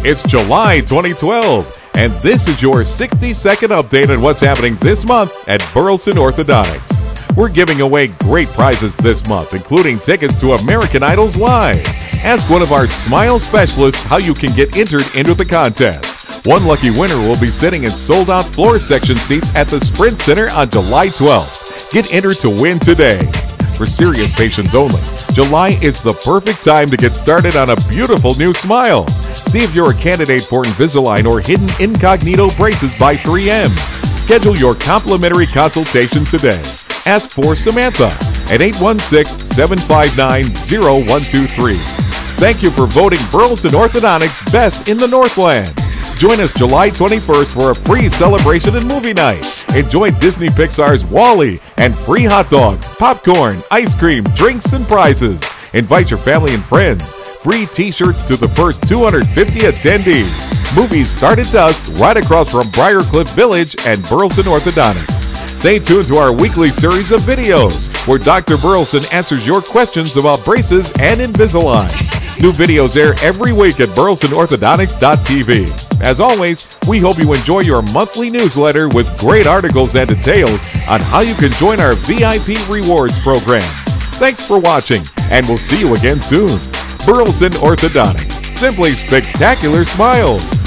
It's July 2012, and this is your 60-second update on what's happening this month at Burleson Orthodontics. We're giving away great prizes this month, including tickets to American Idol's Live. Ask one of our Smile specialists how you can get entered into the contest. One lucky winner will be sitting in sold-out floor section seats at the Sprint Center on July 12th. Get entered to win today. For serious patients only, July is the perfect time to get started on a beautiful new smile. See if you're a candidate for Invisalign or hidden incognito braces by 3M. Schedule your complimentary consultation today. Ask for Samantha at 816-759-0123. Thank you for voting Burleson Orthodontics Best in the Northland. Join us July 21st for a free celebration and movie night. Enjoy Disney Pixar's WALL-E and free hot dogs, popcorn, ice cream, drinks, and prizes. Invite your family and friends. Free t-shirts to the first 250 attendees. Movies start at dusk right across from Briarcliff Village and Burleson Orthodontics. Stay tuned to our weekly series of videos where Dr. Burleson answers your questions about braces and Invisalign. New videos air every week at burlesonorthodontics.tv. As always, we hope you enjoy your monthly newsletter with great articles and details on how you can join our VIP rewards program. Thanks for watching, and we'll see you again soon. Burleson Orthodontics. Simply spectacular smiles.